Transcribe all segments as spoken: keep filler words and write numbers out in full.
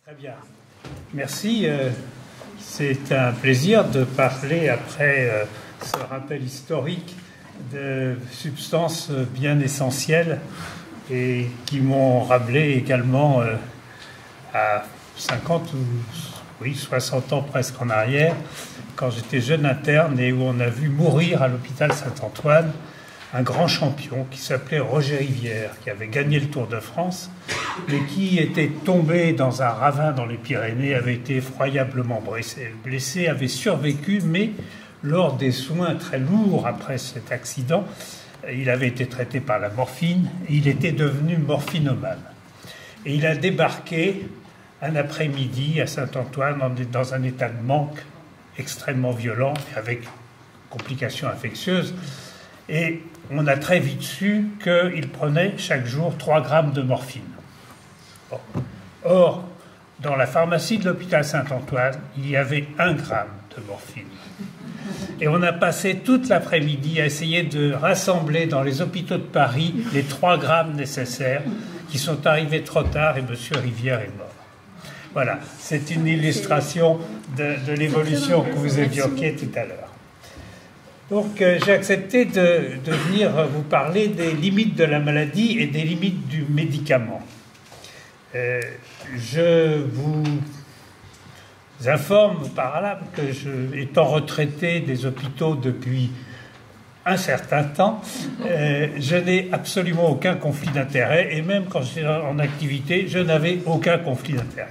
Très bien. Merci. C'est un plaisir de parler après ce rappel historique de substances bien essentielles et qui m'ont rappelé également à cinquante ou oui, soixante ans presque en arrière, quand j'étais jeune interne et où on a vu mourir à l'hôpital Saint-Antoine un grand champion qui s'appelait Roger Rivière, qui avait gagné le Tour de France, mais qui était tombé dans un ravin dans les Pyrénées, avait été effroyablement blessé, blessé avait survécu, mais lors des soins très lourds après cet accident, il avait été traité par la morphine et il était devenu morphinomane. Et il a débarqué un après-midi à Saint-Antoine dans un état de manque extrêmement violent, avec complications infectieuses. Et on a très vite su qu'il prenait chaque jour trois grammes de morphine. Bon. Or, dans la pharmacie de l'hôpital Saint-Antoine, il y avait un gramme de morphine. Et on a passé toute l'après-midi à essayer de rassembler dans les hôpitaux de Paris les trois grammes nécessaires qui sont arrivés trop tard et M. Rivière est mort. Voilà, c'est une illustration de, de l'évolution que vous évoquiez tout à l'heure. Donc euh, j'ai accepté de, de venir vous parler des limites de la maladie et des limites du médicament. Euh, je vous informe par là que, je, étant retraité des hôpitaux depuis un certain temps, euh, je n'ai absolument aucun conflit d'intérêt, et même quand j'étais en activité, je n'avais aucun conflit d'intérêt.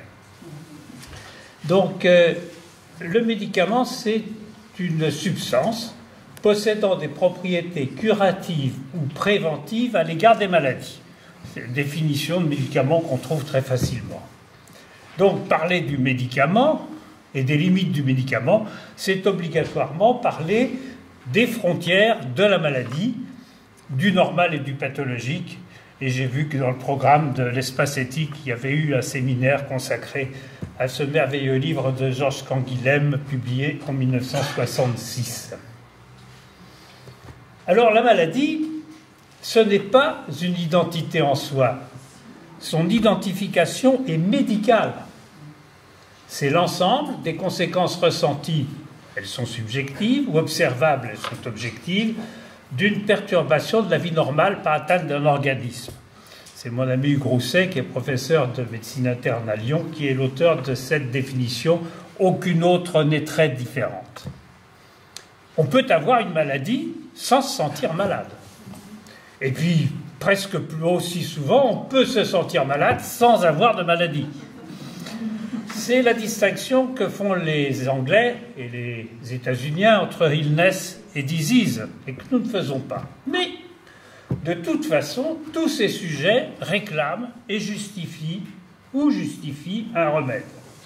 Donc, euh, le médicament, c'est une substance possédant des propriétés curatives ou préventives à l'égard des maladies. C'est une définition de médicament qu'on trouve très facilement. Donc, parler du médicament et des limites du médicament, c'est obligatoirement parler des frontières de la maladie, du normal et du pathologique. Et j'ai vu que dans le programme de l'espace éthique, il y avait eu un séminaire consacré à ce merveilleux livre de Georges Canguilhem, publié en mille neuf cent soixante-six. Alors la maladie, ce n'est pas une identité en soi. Son identification est médicale. C'est l'ensemble des conséquences ressenties, elles sont subjectives, ou observables, elles sont objectives, d'une perturbation de la vie normale par atteinte d'un organisme. C'est mon ami Hugues Rousset, qui est professeur de médecine interne à Lyon, qui est l'auteur de cette définition. Aucune autre n'est très différente. On peut avoir une maladie sans se sentir malade. Et puis, presque plus aussi souvent, on peut se sentir malade sans avoir de maladie. C'est la distinction que font les Anglais et les États-Uniens entre illness et disease, et que nous ne faisons pas. Mais, de toute façon, tous ces sujets réclament et justifient ou justifient un remède.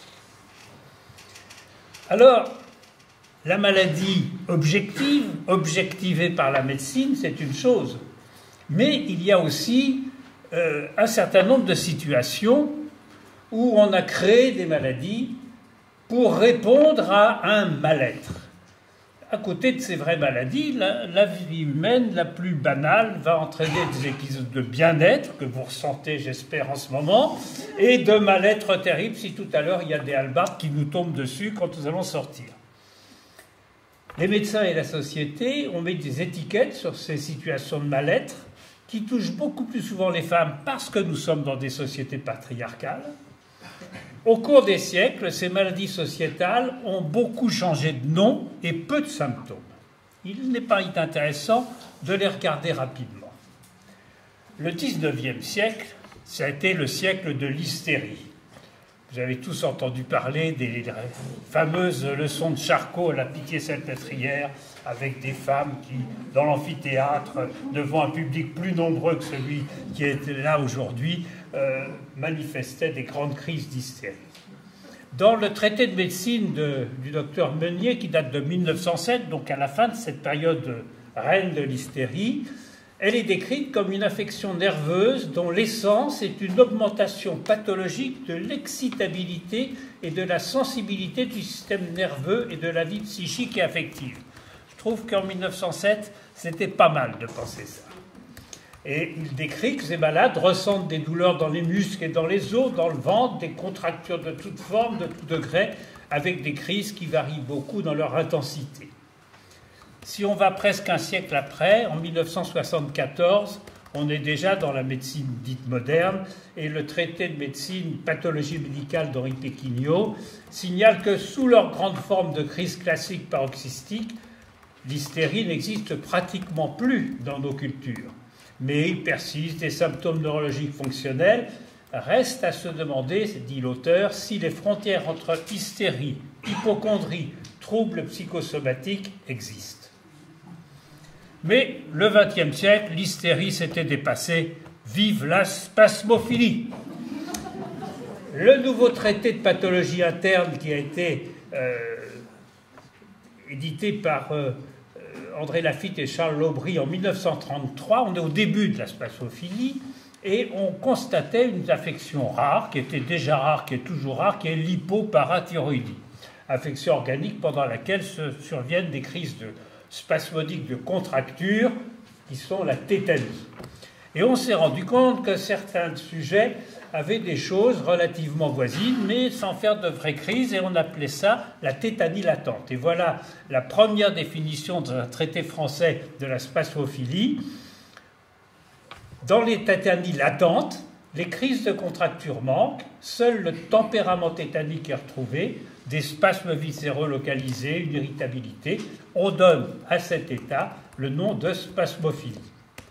Alors, la maladie objective, objectivée par la médecine, c'est une chose. Mais il y a aussi euh, un certain nombre de situations où on a créé des maladies pour répondre à un mal-être. À côté de ces vraies maladies, la, la vie humaine la plus banale va entraîner des épisodes de bien-être que vous ressentez, j'espère, en ce moment, et de mal-être terrible si tout à l'heure il y a des hallebardes qui nous tombent dessus quand nous allons sortir. Les médecins et la société ont mis des étiquettes sur ces situations de mal-être qui touchent beaucoup plus souvent les femmes parce que nous sommes dans des sociétés patriarcales. Au cours des siècles, ces maladies sociétales ont beaucoup changé de nom et peu de symptômes. Il n'est pas inintéressant de les regarder rapidement. Le dix-neuvième siècle, ça a été le siècle de l'hystérie. Vous avez tous entendu parler des fameuses leçons de Charcot à la Pitié-Salpêtrière, avec des femmes qui, dans l'amphithéâtre, devant un public plus nombreux que celui qui est là aujourd'hui, euh, manifestaient des grandes crises d'hystérie. Dans le traité de médecine de, du docteur Meunier, qui date de mille neuf cent sept, donc à la fin de cette période reine de l'hystérie, elle est décrite comme une affection nerveuse dont l'essence est une augmentation pathologique de l'excitabilité et de la sensibilité du système nerveux et de la vie psychique et affective. Je trouve qu'en mille neuf cent sept, c'était pas mal de penser ça. Et il décrit que ces malades ressentent des douleurs dans les muscles et dans les os, dans le ventre, des contractures de toutes formes, de tout degré, avec des crises qui varient beaucoup dans leur intensité. Si on va presque un siècle après, en mille neuf cent soixante-quatorze, on est déjà dans la médecine dite moderne, et le traité de médecine pathologie médicale d'Henri Péquignot signale que sous leur grande forme de crise classique paroxystique, l'hystérie n'existe pratiquement plus dans nos cultures. Mais il persiste des symptômes neurologiques fonctionnels. Reste à se demander, dit l'auteur, si les frontières entre hystérie, hypocondrie, troubles psychosomatiques existent. Mais le vingtième siècle, l'hystérie s'était dépassée. Vive la spasmophilie! Le nouveau traité de pathologie interne qui a été euh, édité par euh, André Lafitte et Charles Laubry en mille neuf cent trente-trois, on est au début de la spasmophilie, et on constatait une affection rare, qui était déjà rare, qui est toujours rare, qui est l'hypoparathyroïdie. Affection organique pendant laquelle se surviennent des crises de spasmodiques de contracture, qui sont la tétanie. Et on s'est rendu compte que certains sujets avaient des choses relativement voisines, mais sans faire de vraies crises, et on appelait ça la tétanie latente. Et voilà la première définition d'un traité français de la spasmophilie. Dans les tétanies latentes, les crises de contracture manquent, seul le tempérament tétanique est retrouvé, des spasmes viscéraux localisés, une irritabilité. On donne à cet état le nom de spasmophilie.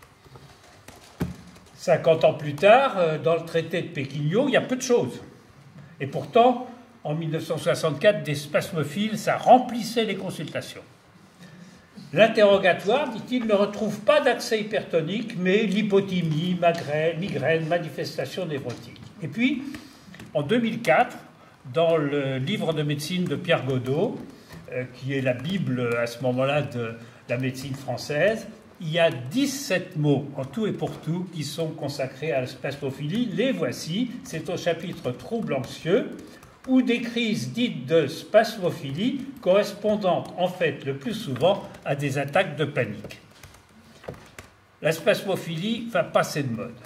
cinquante ans plus tard, dans le traité de Péquignot, il y a peu de choses. Et pourtant, en mille neuf cent soixante-quatre, des spasmophiles, ça remplissait les consultations. L'interrogatoire, dit-il, ne retrouve pas d'accès hypertonique, mais l'hypothymie, migraine, manifestation névrotique. Et puis, en deux mille quatre, dans le livre de médecine de Pierre Godot, euh, qui est la Bible à ce moment-là de la médecine française, il y a dix-sept mots en tout et pour tout qui sont consacrés à la spasmophilie. Les voici, c'est au chapitre troubles anxieux, ou des crises dites de spasmophilie correspondant en fait le plus souvent à des attaques de panique. La spasmophilie va passer de mode.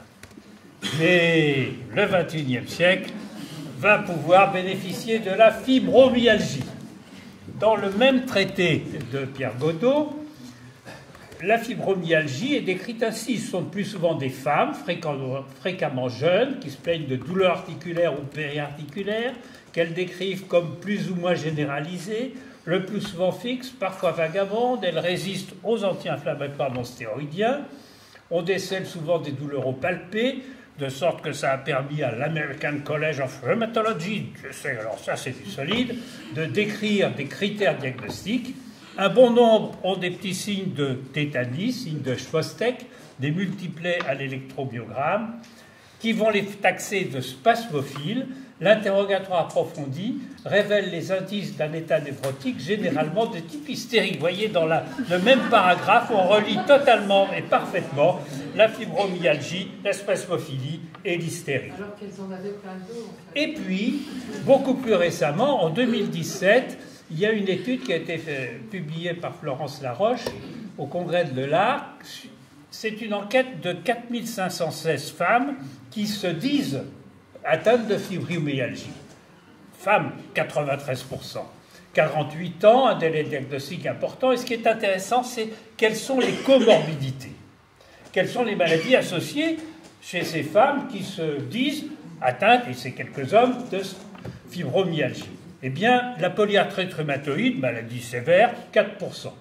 Mais le vingt et unième siècle va pouvoir bénéficier de la fibromyalgie. Dans le même traité de Pierre Godot, la fibromyalgie est décrite ainsi. Ce sont plus souvent des femmes, fréquemment jeunes, qui se plaignent de douleurs articulaires ou périarticulaires, qu'elles décrivent comme plus ou moins généralisées, le plus souvent fixes, parfois vagabondes. Elles résistent aux anti-inflammatoires non stéroïdiens. On décèle souvent des douleurs au palpé, de sorte que ça a permis à l'American College of Rheumatology, je sais, alors ça c'est du solide, de décrire des critères diagnostiques. Un bon nombre ont des petits signes de tétanie, signes de Chvostek, des multiplets à l'électromyogramme, qui vont les taxer de spasmophiles. L'interrogatoire approfondi révèle les indices d'un état névrotique, généralement de type hystérique. Vous voyez, dans la, le même paragraphe, on relie totalement et parfaitement la fibromyalgie, la spasmophilie et l'hystérie. Alors qu'elles en avaient plein d'eau, en fait. Et puis, beaucoup plus récemment, en deux mille dix-sept, il y a une étude qui a été fait, publiée par Florence Laroche au congrès de l'Arc. C'est une enquête de quatre mille cinq cent seize femmes qui se disent atteintes de fibromyalgie. Femmes, quatre-vingt-treize pour cent. quarante-huit ans, un délai diagnostique important. Et ce qui est intéressant, c'est quelles sont les comorbidités. Quelles sont les maladies associées chez ces femmes qui se disent atteintes, et c'est quelques hommes, de fibromyalgie. Eh bien, la polyarthrite rhumatoïde, maladie sévère, quatre pour cent.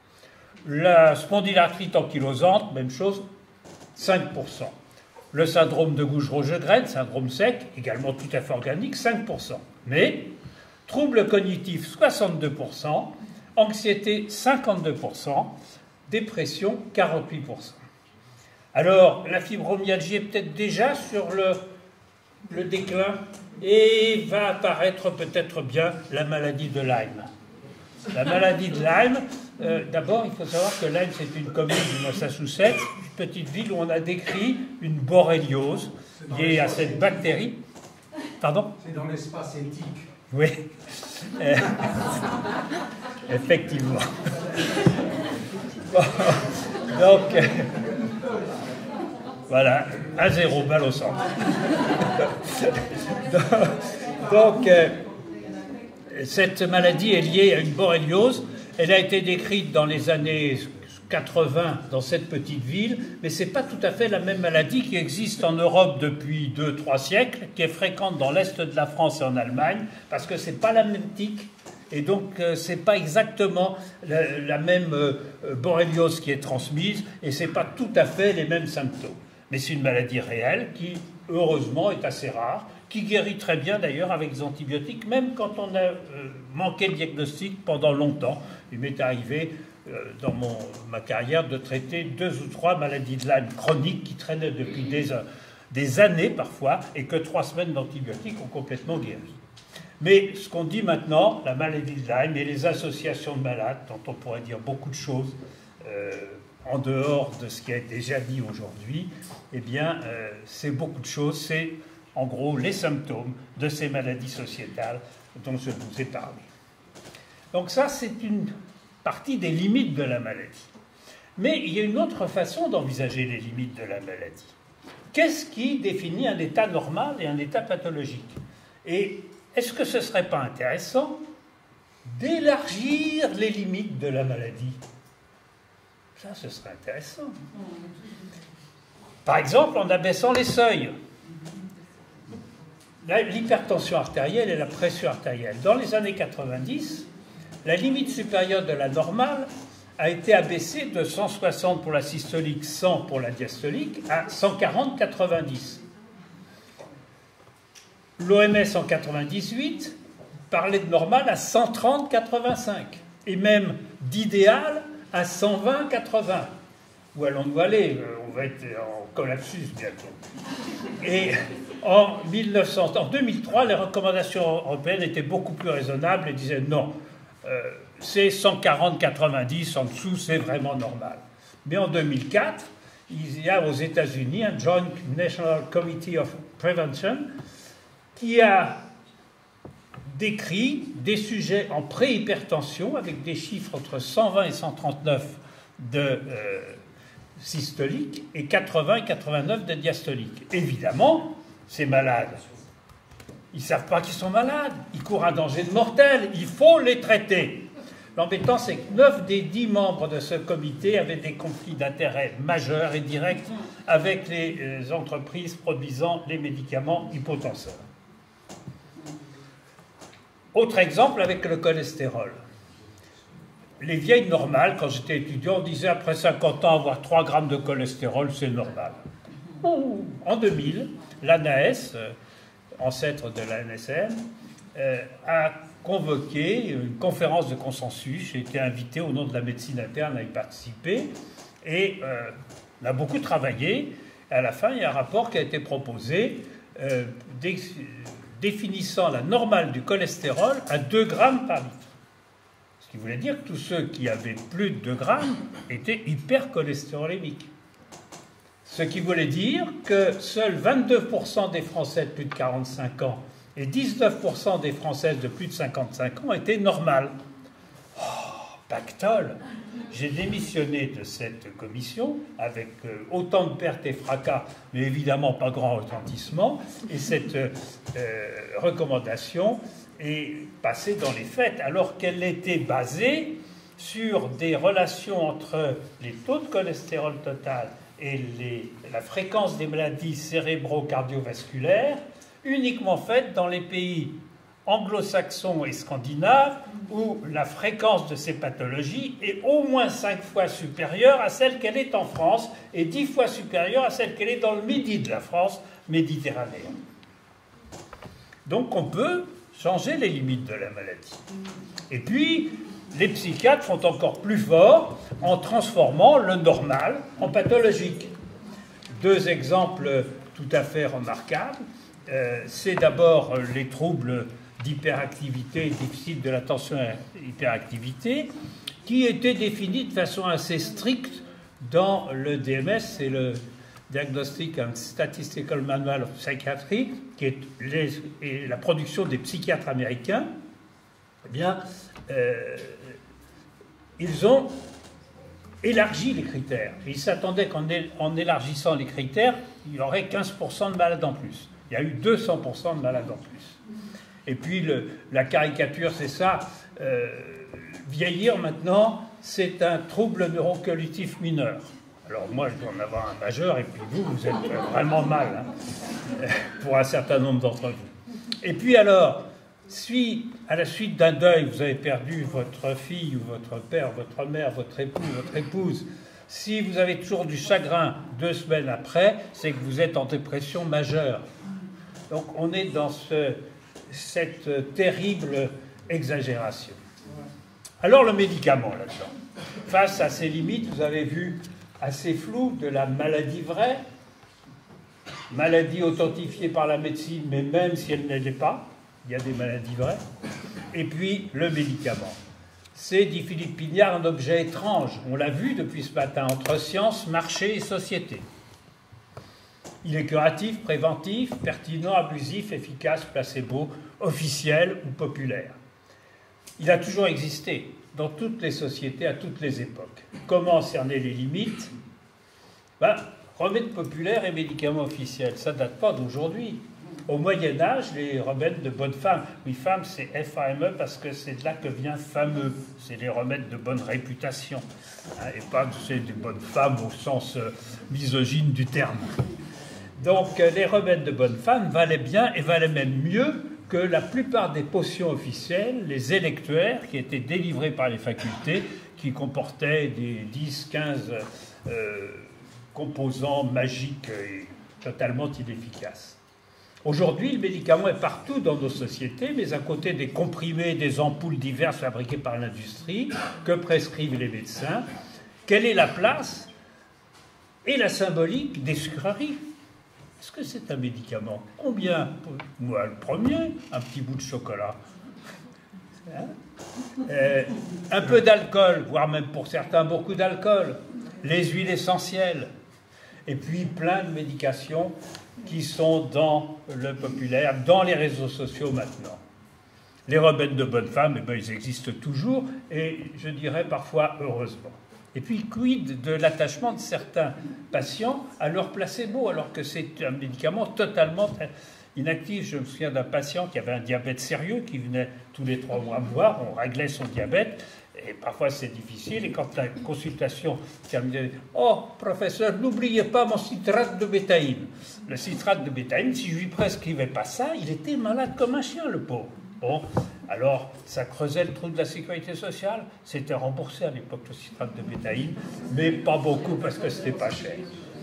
La spondylarthrite ankylosante, même chose, cinq pour cent. Le syndrome de Gouge-Rogegrène, syndrome sec, également tout à fait organique, cinq pour cent. Mais, troubles cognitifs, soixante-deux pour cent, anxiété, cinquante-deux pour cent, dépression, quarante-huit pour cent. Alors, la fibromyalgie est peut-être déjà sur le, le déclin et va apparaître peut-être bien la maladie de Lyme. La maladie de Lyme, euh, d'abord, il faut savoir que Lyme, c'est une commune du Massachusetts, une petite ville où on a décrit une borréliose liée à cette bactérie. Pardon ? C'est dans l'espace éthique. Oui. Euh, effectivement. Bon, donc, euh, Voilà, un zéro, balle au centre. Donc, euh, cette maladie est liée à une borréliose. Elle a été décrite dans les années quatre-vingts dans cette petite ville, mais ce n'est pas tout à fait la même maladie qui existe en Europe depuis deux trois siècles, qui est fréquente dans l'est de la France et en Allemagne, parce que ce n'est pas la même tique, et donc euh, ce n'est pas exactement la, la même euh, borréliose qui est transmise, et ce n'est pas tout à fait les mêmes symptômes. Mais c'est une maladie réelle qui, heureusement, est assez rare, qui guérit très bien d'ailleurs avec des antibiotiques, même quand on a euh, manqué de diagnostic pendant longtemps. Il m'est arrivé euh, dans mon, ma carrière de traiter deux ou trois maladies de Lyme chroniques qui traînaient depuis des, des années parfois et que trois semaines d'antibiotiques ont complètement guéri. Mais ce qu'on dit maintenant, la maladie de Lyme et les associations de malades, dont on pourrait dire beaucoup de choses euh, en dehors de ce qui a déjà dit aujourd'hui, eh bien, euh, c'est beaucoup de choses, c'est en gros les symptômes de ces maladies sociétales dont je vous ai parlé. Donc ça, c'est une partie des limites de la maladie. Mais il y a une autre façon d'envisager les limites de la maladie. Qu'est-ce qui définit un état normal et un état pathologique? Et est-ce que ce ne serait pas intéressant d'élargir les limites de la maladie? Ça, ce serait intéressant. Par exemple, en abaissant les seuils. L'hypertension artérielle et la pression artérielle. Dans les années quatre-vingt-dix, la limite supérieure de la normale a été abaissée de cent soixante pour la systolique, cent pour la diastolique, à cent quarante quatre-vingt-dix. L'O M S en quatre-vingt-dix-huit parlait de normale à cent trente quatre-vingt-cinq, et même d'idéal à cent vingt quatre-vingts. Où allons-nous aller? On va être en collapsus bientôt. Et en, mille neuf cents, en deux mille trois, les recommandations européennes étaient beaucoup plus raisonnables et disaient non, euh, c'est cent quarante quatre-vingt-dix, en dessous, c'est vraiment normal. Mais en deux mille quatre, il y a aux États-Unis un Joint National Committee of Prevention qui a décrit des sujets en préhypertension avec des chiffres entre cent vingt et cent trente-neuf de euh, systolique et quatre-vingts et quatre-vingt-neuf de diastolique. Évidemment, ces malades, ils ne savent pas qu'ils sont malades, ils courent un danger mortel, il faut les traiter. L'embêtant, c'est que neuf des dix membres de ce comité avaient des conflits d'intérêts majeurs et directs avec les entreprises produisant les médicaments hypotenseurs. Autre exemple avec le cholestérol. Les vieilles normales, quand j'étais étudiant, on disait après cinquante ans, avoir trois grammes de cholestérol, c'est normal. En deux mille, l'A N A S, ancêtre de l'A N S M, euh, a convoqué une conférence de consensus. J'ai été invité au nom de la médecine interne à y participer. Et euh, on a beaucoup travaillé. À la fin, il y a un rapport qui a été proposé euh, définissant la normale du cholestérol à deux grammes par litre. Ce qui voulait dire que tous ceux qui avaient plus de deux grammes étaient hypercholestérolémiques. Ce qui voulait dire que seuls vingt-deux pour cent des Français de plus de quarante-cinq ans et dix-neuf pour cent des Françaises de plus de cinquante-cinq ans étaient normales. Oh, pactole! J'ai démissionné de cette commission avec euh, autant de pertes et fracas, mais évidemment pas grand retentissement, et cette euh, recommandation est passée dans les faits, alors qu'elle était basée sur des relations entre les taux de cholestérol total et les, la fréquence des maladies cérébro-cardiovasculaires, uniquement faites dans les pays anglo-saxons et scandinaves, où la fréquence de ces pathologies est au moins cinq fois supérieure à celle qu'elle est en France et dix fois supérieure à celle qu'elle est dans le midi de la France méditerranéenne. Donc on peut changer les limites de la maladie. Et puis, les psychiatres font encore plus fort en transformant le normal en pathologique. Deux exemples tout à fait remarquables. Euh, c'est d'abord les troubles d'hyperactivité, déficit de l'attention et hyperactivité, qui étaient définis de façon assez stricte dans le D M S, c'est le Diagnostic and Statistical Manual of Psychiatry, qui est les, et la production des psychiatres américains. Eh bien, euh, ils ont élargit les critères. Et il s'attendait qu'en en élargissant les critères, il y aurait quinze pour cent de malades en plus. Il y a eu deux cents pour cent de malades en plus. Et puis le, la caricature, c'est ça. Euh, vieillir maintenant, c'est un trouble neurocognitif mineur. Alors moi, je dois en avoir un majeur, et puis vous, vous êtes vraiment mal, hein, pour un certain nombre d'entre vous. Et puis alors, si à la suite d'un deuil, vous avez perdu votre fille ou votre père, votre mère, votre époux, votre épouse, si vous avez toujours du chagrin deux semaines après, c'est que vous êtes en dépression majeure. Donc on est dans ce, cette terrible exagération. Alors le médicament là-dedans. Face à ces limites, vous avez vu assez flou de la maladie vraie, maladie authentifiée par la médecine, mais même si elle ne l'est pas, il y a des maladies vraies. Et puis le médicament. C'est, dit Philippe Pignard, un objet étrange. On l'a vu depuis ce matin, entre science, marché et société. Il est curatif, préventif, pertinent, abusif, efficace, placebo, officiel ou populaire. Il a toujours existé dans toutes les sociétés, à toutes les époques. Comment cerner les limites? Ben, remèdes populaires et médicaments officiels, ça ne date pas d'aujourd'hui. Au Moyen-Âge, les remèdes de bonne femme, oui, femme, c'est F A M E parce que c'est de là que vient fameux. C'est les remèdes de bonne réputation. Hein, et pas c'est des bonnes femmes au sens euh, misogyne du terme. Donc, euh, les remèdes de bonne femme valaient bien et valaient même mieux que la plupart des potions officielles, les électuaires qui étaient délivrés par les facultés, qui comportaient des dix, quinze euh, composants magiques et totalement inefficaces. Aujourd'hui, le médicament est partout dans nos sociétés, mais à côté des comprimés, des ampoules diverses fabriquées par l'industrie, que prescrivent les médecins, quelle est la place et la symbolique des sucreries? Est-ce que c'est un médicament? Combien? Moi, le premier, un petit bout de chocolat. Hein euh, un peu d'alcool, voire même pour certains beaucoup d'alcool. Les huiles essentielles. Et puis plein de médications qui sont dans le populaire, dans les réseaux sociaux maintenant. Les remèdes de bonne femme, eh bien, ils existent toujours, et je dirais parfois heureusement. Et puis, quid de l'attachement de certains patients à leur placebo, alors que c'est un médicament totalement inactif. Je me souviens d'un patient qui avait un diabète sérieux, qui venait tous les trois mois me voir, on réglait son diabète, et parfois c'est difficile, et quand la consultation terminait, « Oh, professeur, n'oubliez pas mon citrate de bétaïne. » Le citrate de bétaïne, si je lui prescrivais pas ça, il était malade comme un chien, le pauvre. Bon, alors, ça creusait le trou de la sécurité sociale. C'était remboursé à l'époque, le citrate de bétaïne, mais pas beaucoup parce que c'était pas cher.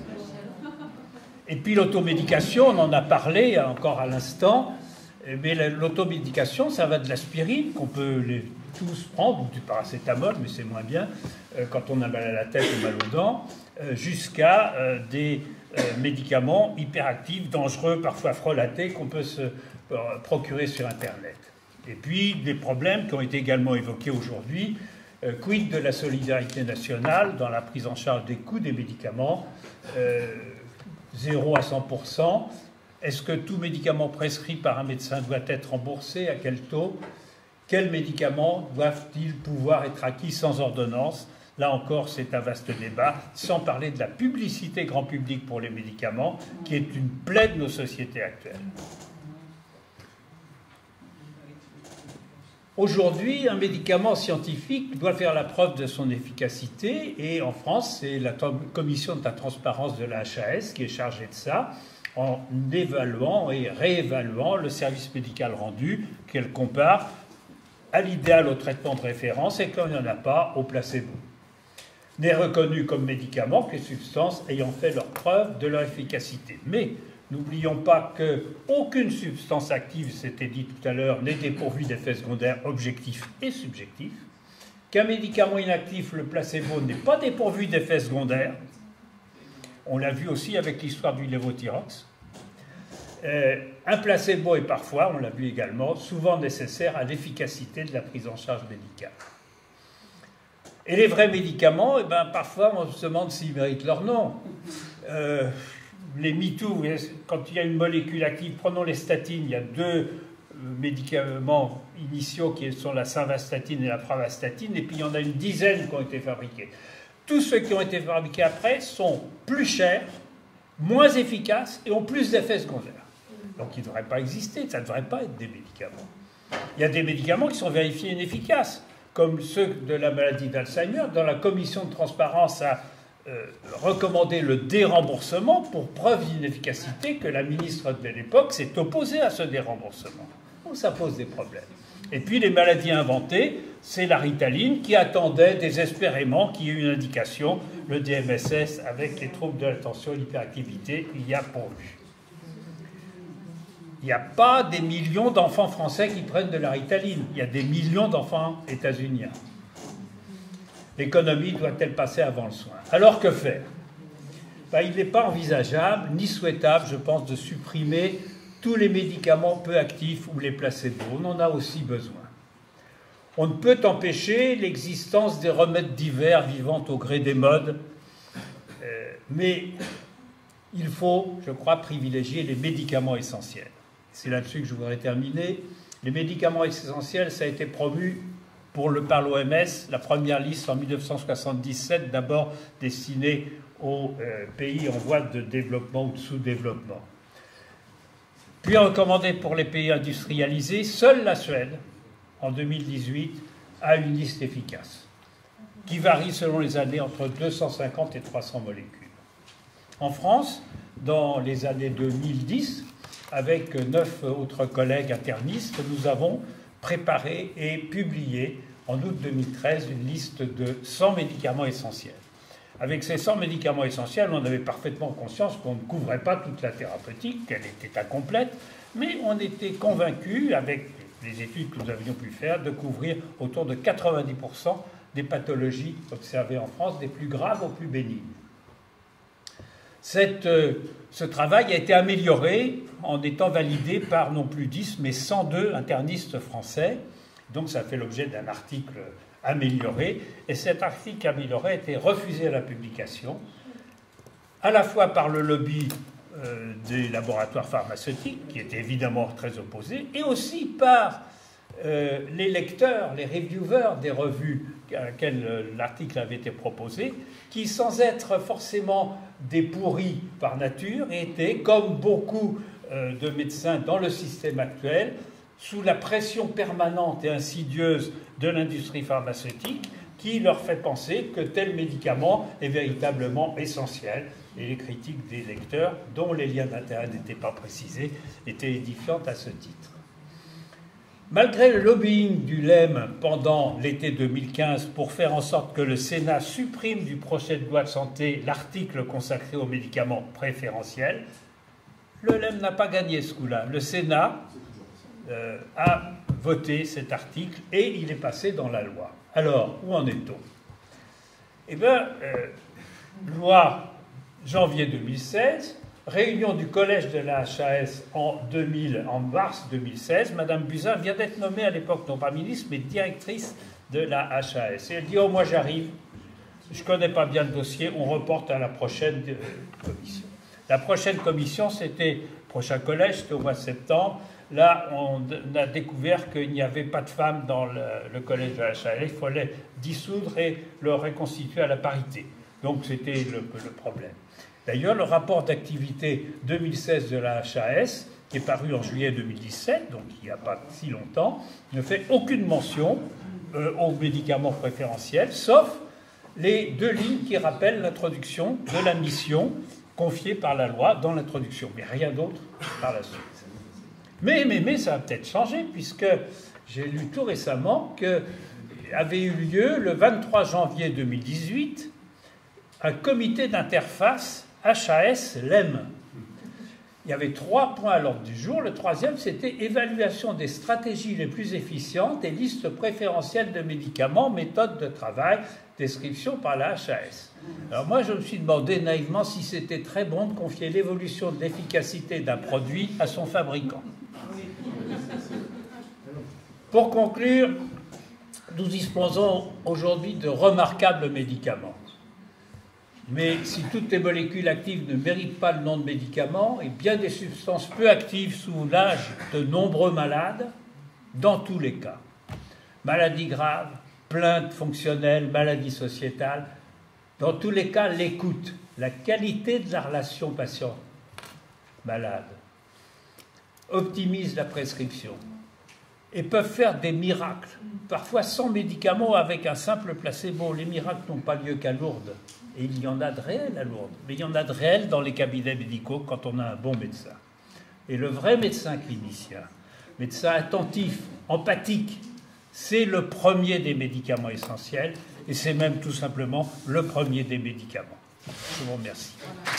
Et puis l'automédication, on en a parlé encore à l'instant, mais l'automédication, ça va de l'aspirine, qu'on peut les, tous prendre, ou du paracétamol, mais c'est moins bien, euh, quand on a mal à la tête ou mal aux dents, euh, jusqu'à euh, des euh, médicaments hyperactifs, dangereux, parfois frelatés, qu'on peut se euh, procurer sur Internet. Et puis, des problèmes qui ont été également évoqués aujourd'hui. Euh, quid de la solidarité nationale dans la prise en charge des coûts des médicaments, euh, zéro à cent pour cent. Est-ce que tout médicament prescrit par un médecin doit être remboursé? À quel taux? Quels médicaments doivent-ils pouvoir être acquis sans ordonnance? Là encore, c'est un vaste débat, sans parler de la publicité grand public pour les médicaments, qui est une plaie de nos sociétés actuelles. Aujourd'hui, un médicament scientifique doit faire la preuve de son efficacité, et en France, c'est la commission de la transparence de la H A S qui est chargée de ça, en évaluant et réévaluant le service médical rendu, qu'elle compare à l'idéal au traitement de référence, et quand il n'y en a pas, au placebo. N'est reconnu comme médicament que les substances ayant fait leur preuve de leur efficacité. Mais n'oublions pas qu'aucune substance active, c'était dit tout à l'heure, n'est dépourvue d'effets secondaires objectifs et subjectifs, qu'un médicament inactif, le placebo, n'est pas dépourvu d'effets secondaires. On l'a vu aussi avec l'histoire du lévothyrox. Euh, un placebo est parfois, on l'a vu également, souvent nécessaire à l'efficacité de la prise en charge médicale. Et les vrais médicaments, eh ben, parfois on se demande s'ils méritent leur nom. Euh, les MeToo, quand il y a une molécule active, prenons les statines, il y a deux médicaments initiaux qui sont la simvastatine et la pravastatine, et puis il y en a une dizaine qui ont été fabriqués. Tous ceux qui ont été fabriqués après sont plus chers, moins efficaces et ont plus d'effets secondaires. Donc ils ne devraient pas exister, ça ne devrait pas être des médicaments. Il y a des médicaments qui sont vérifiés inefficaces, comme ceux de la maladie d'Alzheimer, dont la commission de transparence a euh, recommandé le déremboursement pour preuve d'inefficacité que la ministre de l'époque s'est opposée à ce déremboursement. Donc ça pose des problèmes. Et puis les maladies inventées, c'est la Ritaline qui attendait désespérément qu'il y ait une indication, le D M S S avec les troubles de l'attention et l'hyperactivité, il y a pourvu. Il n'y a pas des millions d'enfants français qui prennent de la Ritaline, il y a des millions d'enfants états-uniens. L'économie doit-elle passer avant le soin? Alors que faire? Ben, il n'est pas envisageable ni souhaitable, je pense, de supprimer tous les médicaments peu actifs ou les placebos. On en a aussi besoin. On ne peut empêcher l'existence des remèdes divers vivant au gré des modes, euh, mais il faut, je crois, privilégier les médicaments essentiels. C'est là-dessus que je voudrais terminer. Les médicaments essentiels, ça a été promu pour le, par l'O M S, la première liste en mille neuf cent soixante-dix-sept, d'abord destinée aux euh, pays en voie de développement ou de sous-développement. Puis recommandé pour les pays industrialisés, seule la Suède, en deux mille dix-huit, a une liste efficace, qui varie selon les années entre deux cent cinquante et trois cents molécules. En France, dans les années deux mille dix, avec neuf autres collègues internistes, nous avons préparé et publié en août deux mille treize une liste de cent médicaments essentiels. Avec ces cent médicaments essentiels, on avait parfaitement conscience qu'on ne couvrait pas toute la thérapeutique, qu'elle était incomplète, mais on était convaincus, avec les études que nous avions pu faire, de couvrir autour de quatre-vingt-dix pour cent des pathologies observées en France, des plus graves aux plus bénignes. Cette, euh, ce travail a été amélioré en étant validé par non plus dix, mais cent deux internistes français. Donc ça fait l'objet d'un article amélioré. Et cet article amélioré a été refusé à la publication, à la fois par le lobby euh, des laboratoires pharmaceutiques, qui étaient évidemment très opposés, et aussi par euh, les lecteurs, les reviewers des revues à laquelle euh, l'article avait été proposé, qui, sans être forcément des pourris par nature, étaient, comme beaucoup euh, de médecins dans le système actuel, sous la pression permanente et insidieuse de l'industrie pharmaceutique, qui leur fait penser que tel médicament est véritablement essentiel. Et les critiques des lecteurs, dont les liens d'intérêt n'étaient pas précisés, étaient édifiantes à ce titre. Malgré le lobbying du L E M pendant l'été deux mille quinze pour faire en sorte que le Sénat supprime du projet de loi de santé l'article consacré aux médicaments préférentiels, le L E M n'a pas gagné ce coup-là. Le Sénat euh, a voté cet article et il est passé dans la loi. Alors, où en est-on? Eh bien, euh, loi janvier deux mille seize, réunion du collège de la H A S en, deux mille, en mars deux mille seize. Madame Buzyn vient d'être nommée à l'époque, non pas ministre, mais directrice de la H A S. Et elle dit « Oh, moi j'arrive, je ne connais pas bien le dossier, on reporte à la prochaine euh, commission. » La prochaine commission, c'était le prochain collège, c'était au mois de septembre. Là, on a découvert qu'il n'y avait pas de femmes dans le, le collège de la H A S. Il fallait dissoudre et le reconstituer à la parité. Donc c'était le, le problème. D'ailleurs, le rapport d'activité deux mille seize de la H A S, qui est paru en juillet deux mille dix-sept, donc il n'y a pas si longtemps, ne fait aucune mention euh, aux médicaments préférentiels, sauf les deux lignes qui rappellent l'introduction de la mission confiée par la loi dans l'introduction, mais rien d'autre par la suite. Mais, mais, mais ça va peut-être changer, puisque j'ai lu tout récemment qu'avait eu lieu, le vingt-trois janvier deux mille dix-huit, un comité d'interface H A S-L E M. Il y avait trois points à l'ordre du jour. Le troisième, c'était évaluation des stratégies les plus efficientes et liste préférentielle de médicaments, méthode de travail, description par la H A S. Alors moi, je me suis demandé naïvement si c'était très bon de confier l'évolution de l'efficacité d'un produit à son fabricant. Pour conclure, nous disposons aujourd'hui de remarquables médicaments. Mais si toutes les molécules actives ne méritent pas le nom de médicaments, et bien des substances peu actives soulagent de nombreux malades, dans tous les cas. Maladies graves, plaintes fonctionnelles, maladies sociétales, Dans tous les cas, l'écoute, la qualité de la relation patient-malade optimise la prescription et peuvent faire des miracles, parfois sans médicaments, avec un simple placebo. Les miracles n'ont pas lieu qu'à Lourdes, et il y en a de réels à Lourdes, mais il y en a de réels dans les cabinets médicaux quand on a un bon médecin. Et le vrai médecin clinicien, médecin attentif, empathique, c'est le premier des médicaments essentiels, et c'est même tout simplement le premier des médicaments. Je vous remercie.